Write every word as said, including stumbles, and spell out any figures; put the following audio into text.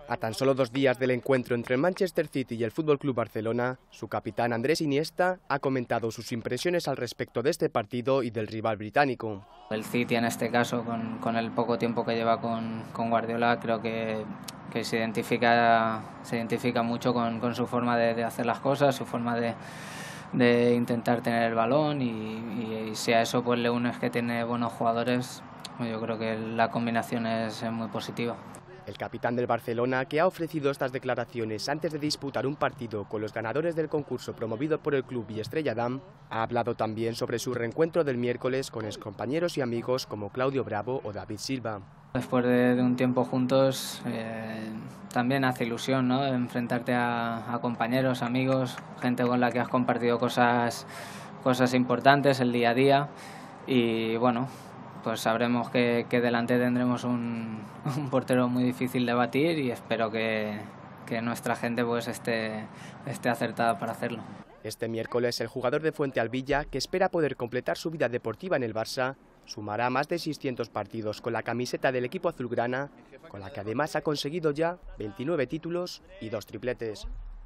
A tan solo dos días del encuentro entre el Manchester City y el F C Barcelona, su capitán Andrés Iniesta ha comentado sus impresiones al respecto de este partido y del rival británico. El City en este caso, con, con el poco tiempo que lleva con, con Guardiola, creo que, que se identifica, se identifica mucho con, con su forma de, de hacer las cosas, su forma de, de intentar tener el balón y, y, y si a eso pues le unes que tiene buenos jugadores, yo creo que la combinación es muy positiva. El capitán del Barcelona, que ha ofrecido estas declaraciones antes de disputar un partido con los ganadores del concurso promovido por el club y Estrella Damm, ha hablado también sobre su reencuentro del miércoles con excompañeros y amigos como Claudio Bravo o David Silva. Después de, de un tiempo juntos, eh, también hace ilusión, ¿no?, enfrentarte a, a compañeros, amigos, gente con la que has compartido cosas, cosas importantes el día a día y bueno, pues sabremos que, que delante tendremos un, un portero muy difícil de batir y espero que, que nuestra gente pues esté, esté acertada para hacerlo. Este miércoles el jugador de Fuentealbilla, que espera poder completar su vida deportiva en el Barça, sumará más de seiscientos partidos con la camiseta del equipo azulgrana, con la que además ha conseguido ya veintinueve títulos y dos tripletes.